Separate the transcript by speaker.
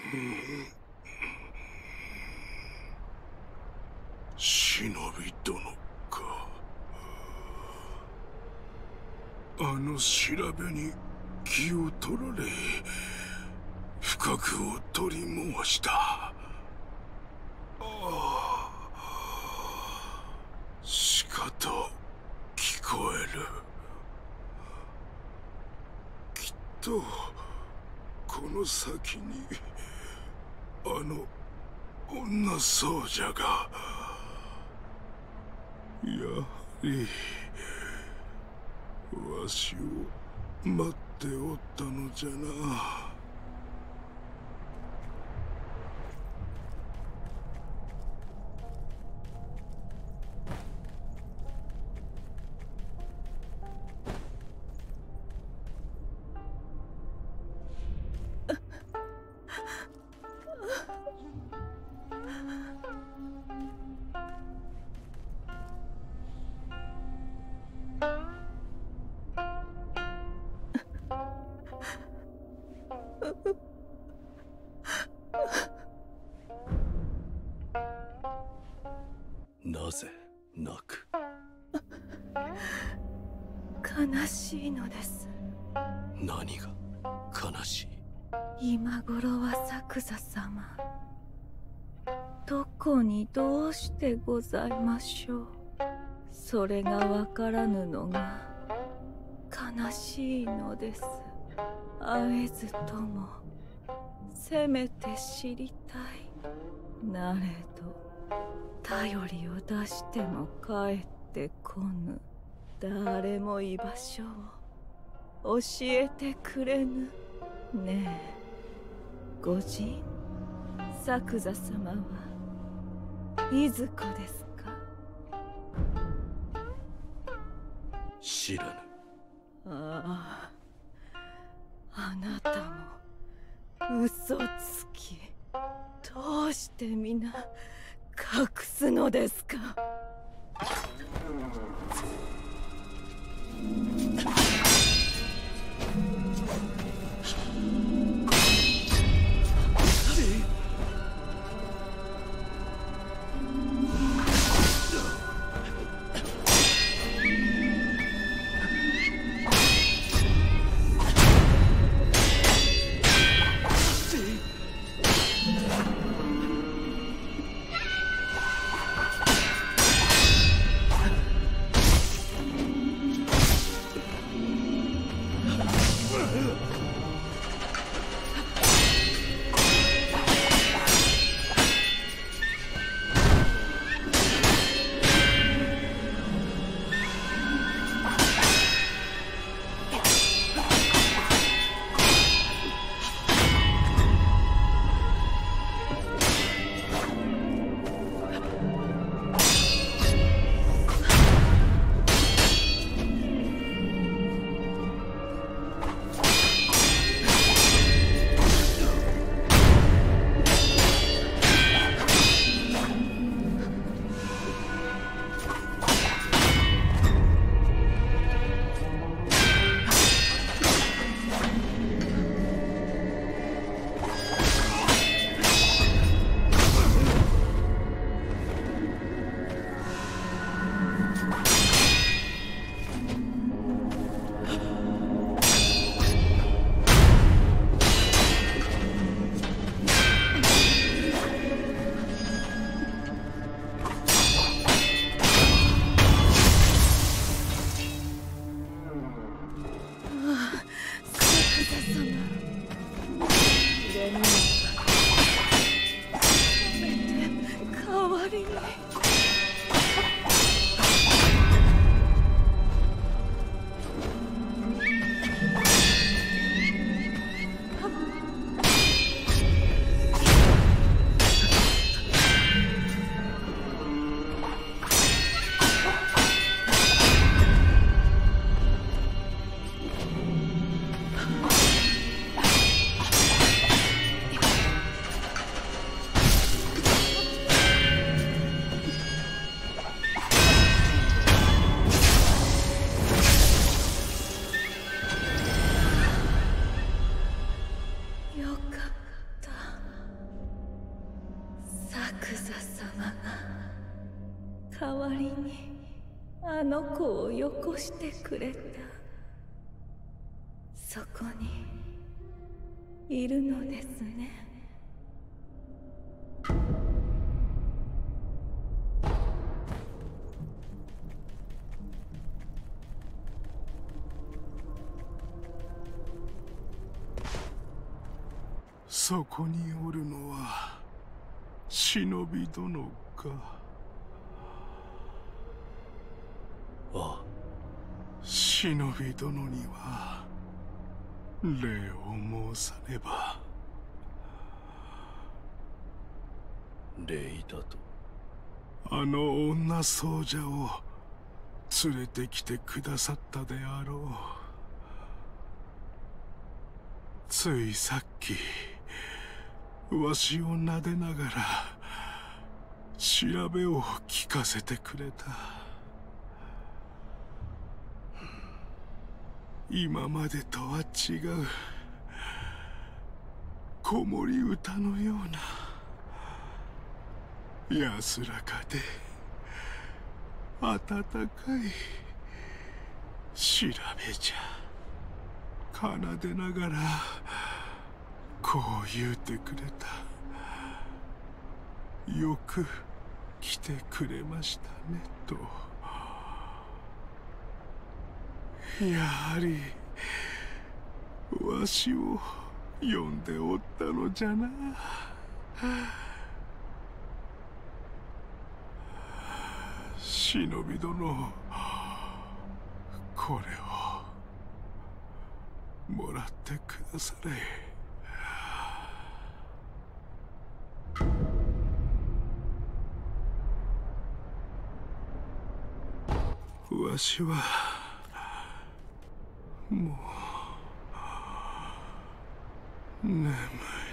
Speaker 1: 忍び殿か。あの調べに気を取られ不覚を取り申した。しかと聞こえる。きっとこの先にあの女僧者が。やはりわしを待っておったのじゃな。
Speaker 2: なぜ泣く？
Speaker 3: 悲しいのです。
Speaker 2: 何が悲しい？
Speaker 3: 今頃は作座様、どこにどうしてございましょう。それがわからぬのが悲しいのです。会えずともせめて知りたい。なれど頼りを出しても帰ってこぬ。誰も居場所を教えてくれぬ。ねえ御仁、作座様はいずこですか？
Speaker 2: 知らぬ。
Speaker 3: ああ、あなたも嘘つき。どうして皆隠すのですか？ 代わりにあの子をよこしてくれた。そこにいるのですね。
Speaker 1: そこにおるのは忍び殿か。
Speaker 2: ああ、
Speaker 1: 忍び殿には礼を申さねば。
Speaker 2: 礼だと。
Speaker 1: あの女僧者を連れてきてくださったであろう。ついさっきわしを撫でながら調べを聞かせてくれた。今までとは違う子守歌のような安らかで温かい調べじゃ。奏でながらこう言うてくれた。よく来てくれましたねと。やはりわしを呼んでおったのじゃな。忍び殿、これをもらってくだされ。わしはもう眠い。